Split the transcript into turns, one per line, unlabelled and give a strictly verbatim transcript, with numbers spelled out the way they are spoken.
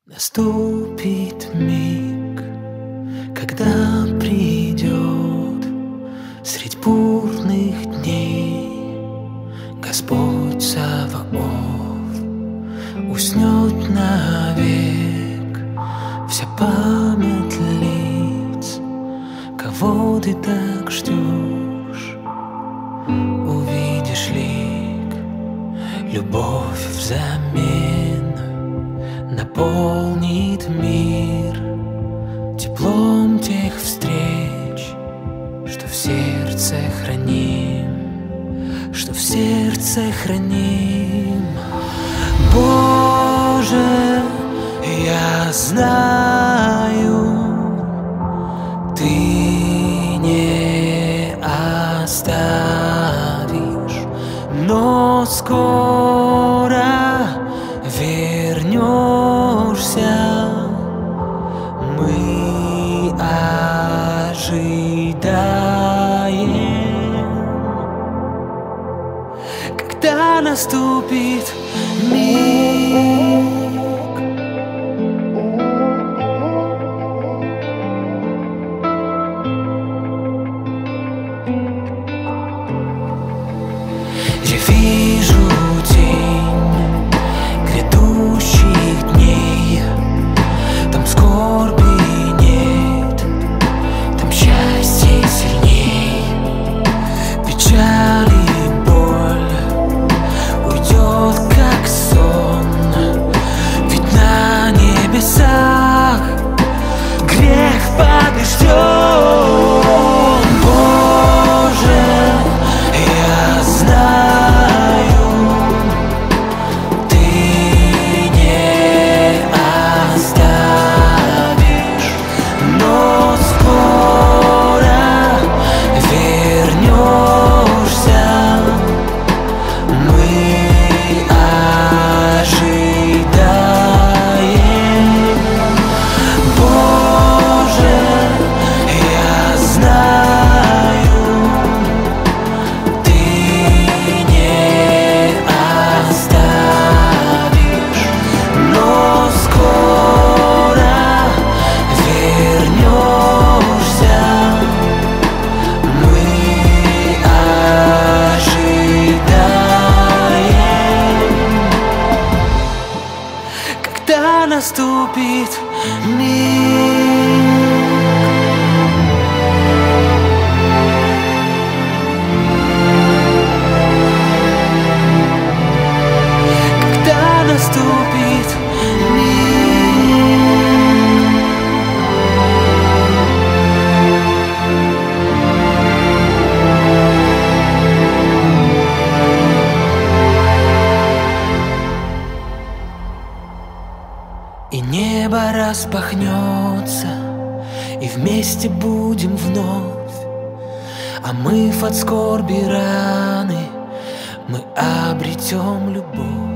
Наступит миг, когда придет средь бурных дней Господь Саваоф, уснет навек вся память лиц, кого ты так ждешь. Увидишь лик, любовь взамен наполнит мир теплом тех встреч, что в сердце храним, что в сердце храним. Боже, я знаю, Ты не оставишь, но скоро вернешься. Мы ожидаем, когда наступит миг. Я вижу тень грядущих дней, там скорби нет, там счастье сильней. Печаль и боль уйдет как сон, ведь на небесах грех побежден. Боже, я знаю, Ты не оставишь, но скоро вернешься. Мы ожидаем. Боже, я знаю, Ты не оставишь, но скоро вернешься. Мы ожидаем, когда наступит миг. Когда наступит миг. И небо распахнется, и вместе будем вновь, омыв от скорби раны, мы обретем любовь.